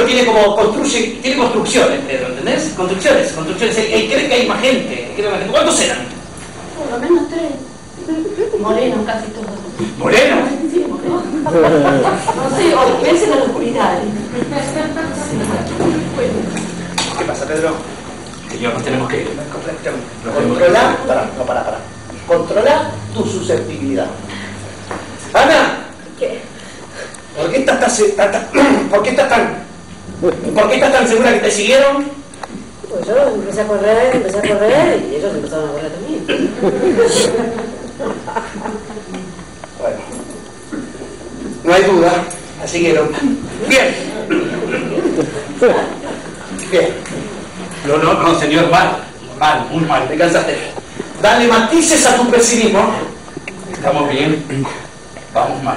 Pedro tiene como tiene construcciones, Pedro, ¿entendés? Construcciones. Él cree que hay más gente. ¿Cuántos eran? Por lo menos 3. Morenos casi todos. ¿Morenos? Sí, morenos. No sé, o piensen en la oscuridad. ¿Qué pasa, Pedro? Señor, nos tenemos que ir. Para. Controla tu susceptibilidad. Ana, ¿Qué? ¿por qué estás tan segura que te siguieron? Pues yo empecé a correr y ellos empezaron a correr también. Bueno, no hay duda, la siguieron. Bien. No, señor, mal, muy mal. Te cansaste. Dale matices a tu pesimismo. Estamos bien, vamos mal.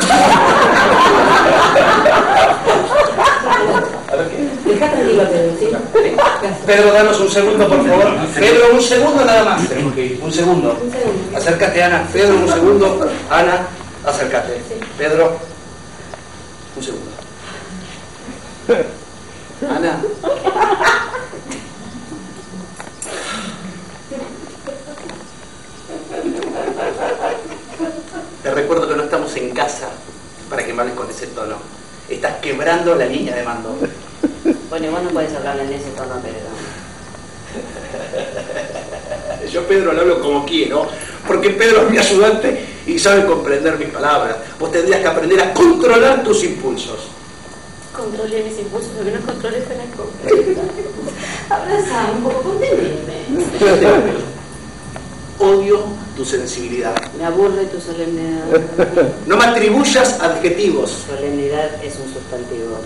Deja tranquilo, Pedro, ¿sí? Pedro, danos un segundo, por favor. Pedro, un segundo nada más. Tenemos que ir. Un segundo. Acércate, Ana. Pedro, un segundo. Ana, acércate. Pedro, un segundo. Ana. Te recuerdo que no estamos en casa para que me hables con ese tono. Estás quebrando la línea de mando. Bueno, vos no podés hablar en ese tono, Pedro. Yo, Pedro, le hablo como quiero, porque Pedro es mi ayudante y sabe comprender mis palabras. Vos tendrías que aprender a controlar tus impulsos. Controlé mis impulsos, lo que no controlé fue la compra. Abrazame un poco, conténeme. Odio tu sensibilidad. Me aburre tu solemnidad. No me atribuyas adjetivos. Solemnidad es un sustantivo.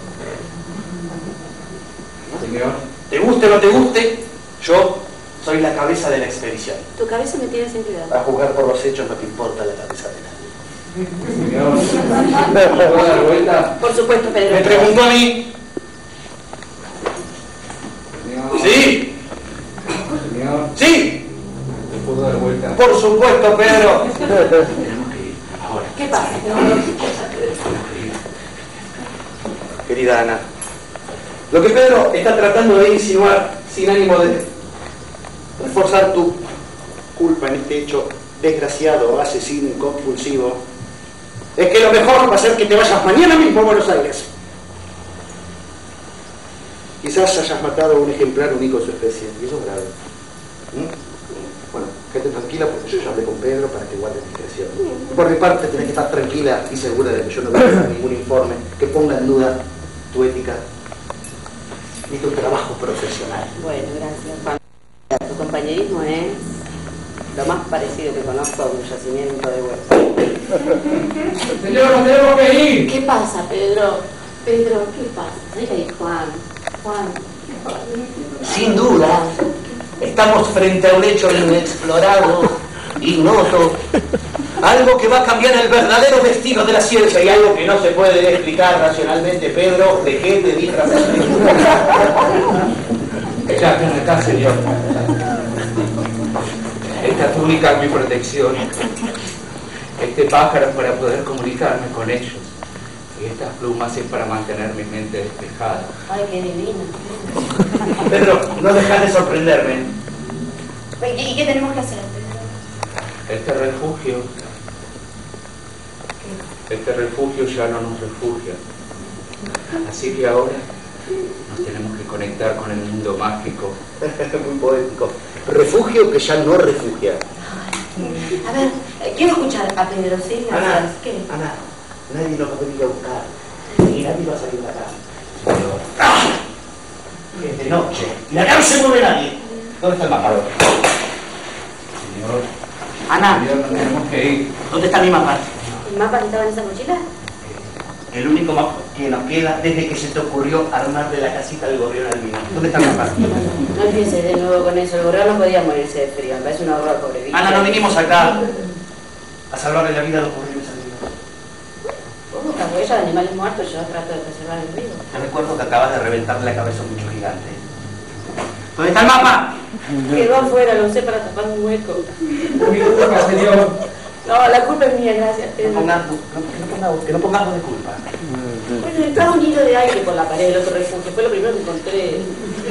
Señor. Te guste o no te guste, yo soy la cabeza de la expedición. Tu cabeza me tiene sin cuidado. A juzgar por los hechos no te importa la cabeza de nadie. Señor, ¿puedo dar vuelta? Por supuesto, Pedro. ¿Me preguntó a mí? Señor. Sí. Señor, Sí. ¿puedo dar vuelta? Por supuesto, Pedro. Tenemos que ir. Ahora. ¿Qué pasa? Querida Ana, lo que Pedro está tratando de insinuar, sin ánimo de reforzar tu culpa en este hecho desgraciado, asesino y compulsivo, es que lo mejor va a ser que te vayas mañana mismo a Buenos Aires. Quizás hayas matado a un ejemplar único de su especie, y eso es grave. Bueno, quédate tranquila porque yo ya hablé con Pedro para que guarde discreción. Por mi parte, tenés que estar tranquila y segura de que yo no voy a hacer ningún informe que ponga en duda tu ética ni tu trabajo profesional. Bueno, gracias, Juan. Tu compañerismo es lo más parecido que conozco a un yacimiento de huesos. Señor, nos tenemos que ir. ¿Qué pasa, Pedro? Pedro, ¿qué pasa? Ay, Juan, ¿qué pasa? Sin duda, estamos frente a un hecho inexplorado, ignoto, algo que va a cambiar el verdadero destino de la ciencia y algo que no se puede explicar racionalmente. Pedro, dejé de ir Ya, ven acá, señor. Esta túnica es mi protección. Este pájaro es para poder comunicarme con ellos. Y estas plumas es para mantener mi mente despejada. Ay, qué divino. Pedro, no dejas de sorprenderme. ¿Y qué tenemos que hacer, Pedro? Este refugio ya no nos refugia. Así que ahora nos tenemos que conectar con el mundo mágico. Muy poético. Refugio que ya no refugia. A ver, quiero escuchar a Pedro, ¿sí? Ana, ¿Qué? Ana, nadie nos va a venir a buscar. Y nadie va a salir de acá. ¡Ah! Es de noche. Y acá no se mueve nadie. ¿Dónde está el mapa? Señor, Ana, señor, nos tenemos que ir. ¿dónde está mi mapa? ¿El mapa que estaba en esa mochila? El único mapa que nos queda desde que se te ocurrió armar de la casita del gorrión albino. ¿Dónde está el mapa? No empieces de nuevo con eso. El gorrión no podía morirse de frío. Me parece un horror, pobre bicho. Ana, no vinimos acá a salvarle la vida a los gorriones albinos. Vos buscas huellas de animales muertos, yo trato de preservar el vivo. Te recuerdo que acabas de reventarle la cabeza a un bicho gigante. ¿Dónde está el mapa? Quedó afuera, lo usé para tapar un hueco. Mi culpa, señor. No, la culpa es mía, gracias, Pedro. Que no pongas voz de culpa. Bueno, estaba un hilo de de aire por la pared del otro refugio. Fue lo primero que encontré.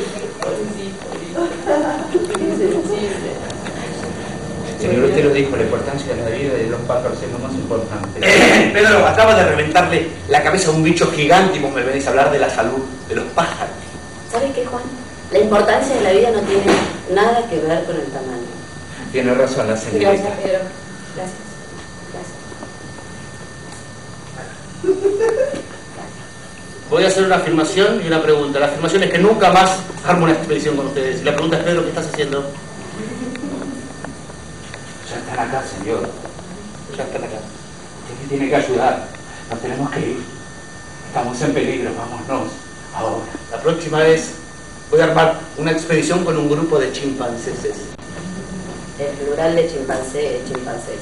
Señor, usted lo dijo, la importancia de la vida de los pájaros es lo más importante. Pedro, acaba de reventarle la cabeza a un bicho gigante y vos me venís a hablar de la salud de los pájaros. ¿Sabes qué, Juan? La importancia de la vida no tiene nada que ver con el tamaño. Tiene razón la señorita. Gracias, Pedro. Gracias. Voy a hacer una afirmación y una pregunta. La afirmación es que nunca más armo una expedición con ustedes. Y la pregunta es, Pedro, ¿qué estás haciendo? Ya están acá, señor. Ya están acá. Usted me tiene que ayudar. Nos tenemos que ir. Estamos en peligro, vámonos. Ahora. La próxima vez voy a armar una expedición con un grupo de chimpancés. El plural de chimpancé es chimpancés.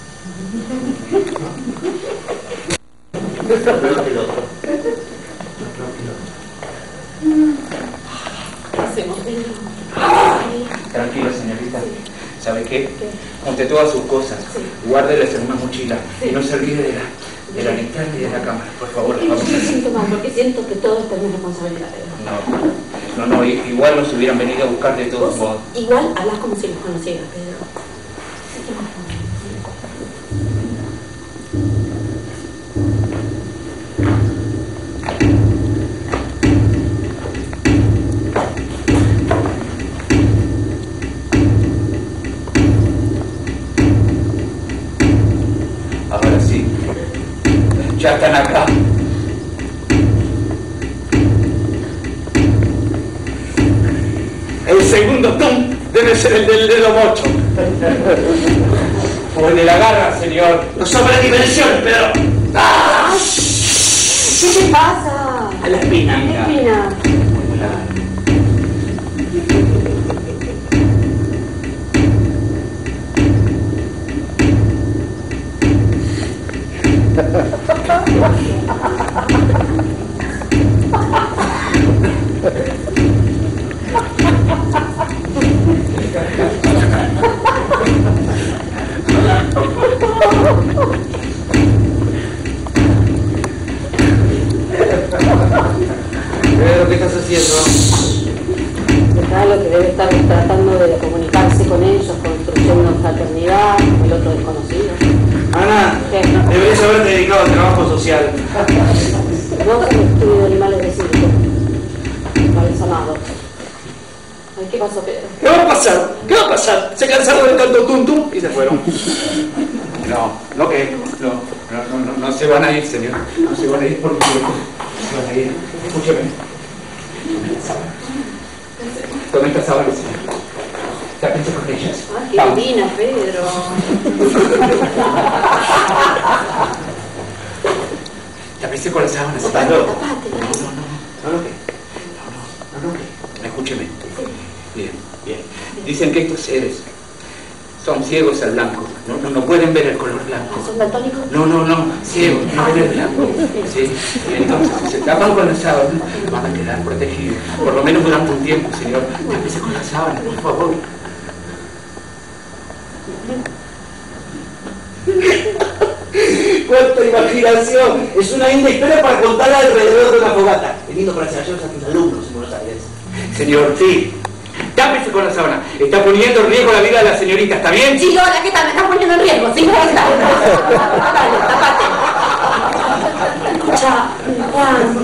¿Qué hacemos, Pedro? Tranquilo, señorita. ¿Sabe qué? Junte todas sus cosas. Guárdelas en una mochila. Y no se olvide de la linterna y de la cámara. Por favor, vamos a Me siento mal porque siento que todo está en mi responsabilidad, Pedro. No, igual nos hubieran venido a buscar de todos modos. Igual hablas como si nos conocieras, Pedro. Ahora sí. Ya están acá. El segundo tum debe ser el del dedo mocho. O el de la garra, señor. No sobra dimensiones, Pedro. ¡Ah! ¿Qué te pasa? A la espina. ¿Qué espina? Pedro, ¿qué estás haciendo? Está lo que debe estar tratando de comunicarse con ellos, construyendo fraternidad, el otro desconocido. Ana, ¿Qué? deberías haberte dedicado al trabajo social. No se estudio de animales de circo. Animales amados. Ay, ¿qué pasó, Pedro? ¿Qué va a pasar? ¿Qué va a pasar? Se cansaron del tanto tum tum y se fueron. No se van a ir, señor. No se van a ir porque se van a ir. Escúcheme. Tome esta sábana, señor. Tápense con ellas. Ay, qué Vamos. divina, Pedro. Tápense con las sábanas. Tapate. No. Escúcheme. Bien. Dicen que estos seres son ciegos al blanco. No pueden ver el color blanco. ¿Son daltónicos? No, ciegos, no ven el blanco. Sí. Entonces, si se tapan con las sábanas, van a quedar protegidos. Por lo menos durante un tiempo, señor. Tápese con las sábanas, por favor. ¡Cuánta imaginación! Es una linda historia para contar alrededor de una fogata. Es lindo para enseñarlos a tus alumnos en Buenos Aires. Señor, sí. Tápese con la sábana. Está poniendo en riesgo la vida de la señorita, ¿está bien? Sí, hola, ¿qué tal? Me estás poniendo en riesgo. Sí, dale, tapate. Escucha, Juan.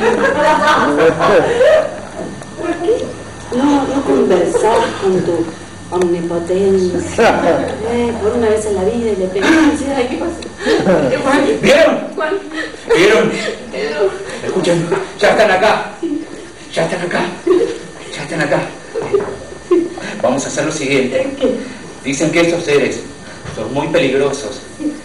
No conversás con tu omnipotencia. Por una vez en la vida y le preguntas, ay, ¿qué pasó? Juan. ¿Vieron? Juan. ¿Vieron? Escuchen, ya están acá. Vamos a hacer lo siguiente. Dicen que estos seres son muy peligrosos.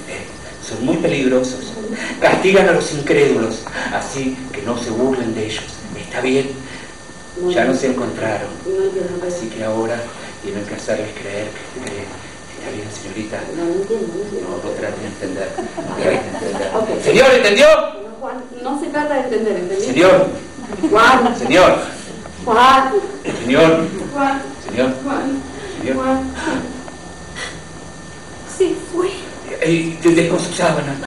Castigan a los incrédulos, así que no se burlen de ellos. ¿Está bien? Ya no se encontraron. Así que ahora tienen que hacerles creer que creen. ¿Está bien, señorita? No entiendo. No traten de entender. Okay. Señor, ¿entendió? No, Juan, no se trata de entender, ¿entendí? Señor. Juan. Señor. Juan. Señor. Juan. Señor. Juan. Señor. Juan. Se fue. Dejó su sábana.